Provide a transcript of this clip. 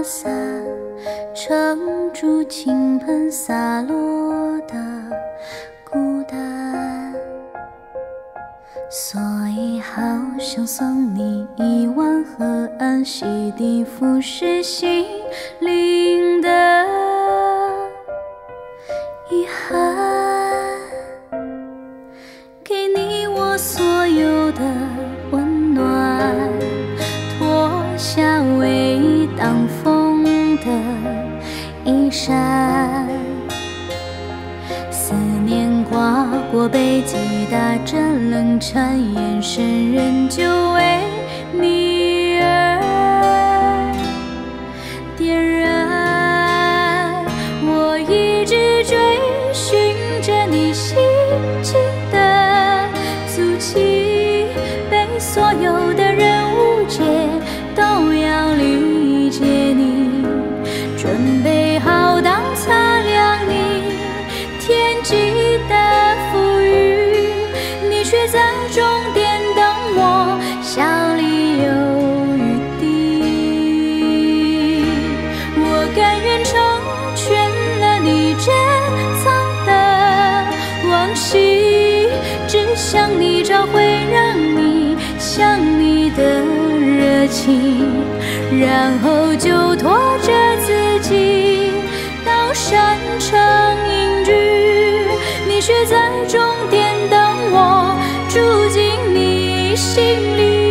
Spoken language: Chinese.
洒，撑住倾盆洒落的孤单。所以好想送你一碗河岸，洗涤腐蚀心灵的遗憾，给你我所有的温暖，脱下唯一挡风的衣衫。思念刮过背脊，打着冷颤，眼神仍旧为你而点燃。我一直追寻着你心情的足迹，被所有的人误解，都要理解你，准备好当擦亮你天际的浮云，你却在终点等我，笑里有余地。我甘愿成全了你珍藏的往昔，只想你找回让你想你的热情，然后就拖着自己到山城隐居，你却在终点等我，住进你心里。